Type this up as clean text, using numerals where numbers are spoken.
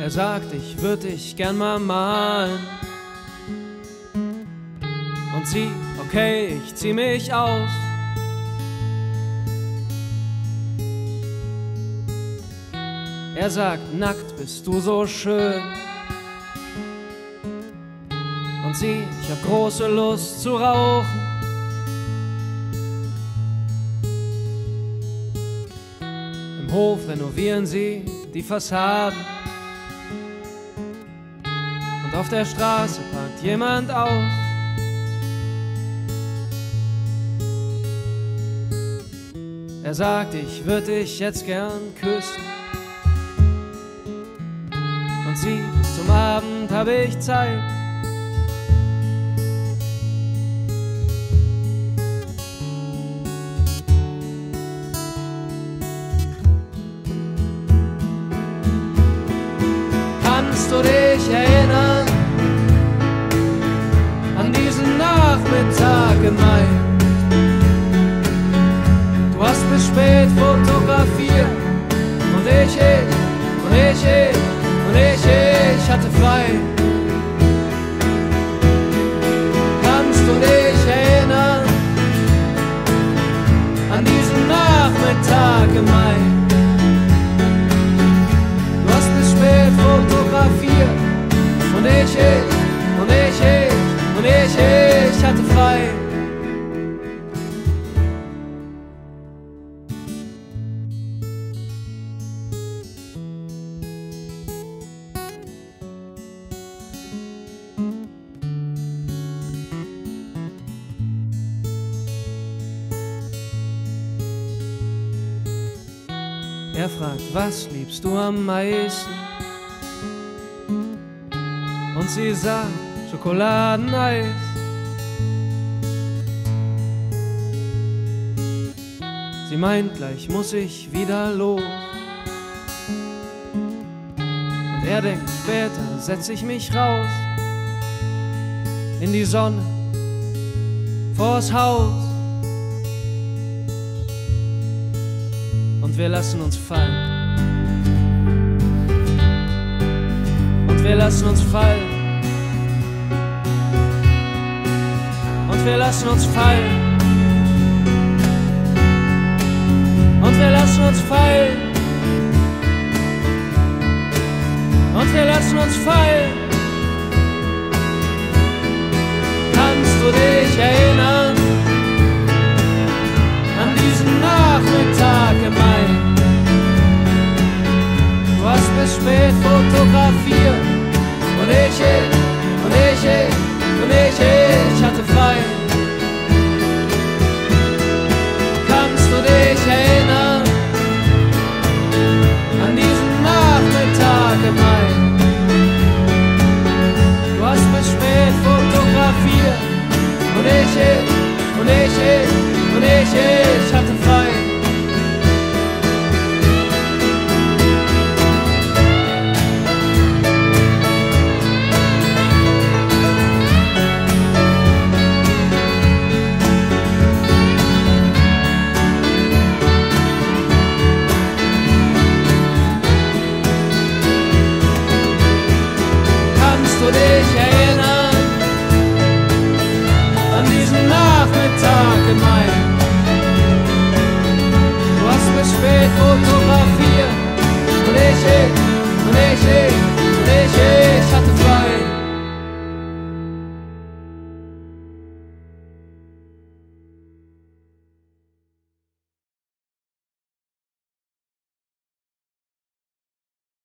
Er sagt, ich würde dich gern mal malen. Und sie, okay, ich zieh mich aus. Er sagt, nackt bist du so schön. Und sie, ich hab große Lust zu rauchen. Im Hof renovieren sie die Fassaden. Und auf der Straße parkt jemand aus. Er sagt, ich würde dich jetzt gern küssen. Und sie, bis zum Abend hab ich Zeit. Kannst du dich erinnern an diesen Nachmittag im Mai? Du hast bis spät fotografiert und ich hatte frei. Kannst du dich erinnern an diesen Nachmittag im Mai? Du hast bis spät fotografiert und ich hatte frei. Er fragt, was liebst du am meisten? Und sie sagt, Schokoladeneis. Sie meint, gleich muss ich wieder los. Und er denkt, später setz ich mich raus in die Sonne vors Haus. Und wir lassen uns fallen. Und wir lassen uns fallen. Und wir lassen uns fallen. Und wir lassen uns fallen. Und wir lassen uns fallen. Kannst du dich erinnern an diesen Nachmittag im Mai? Du hast bis spät fotografiert und ich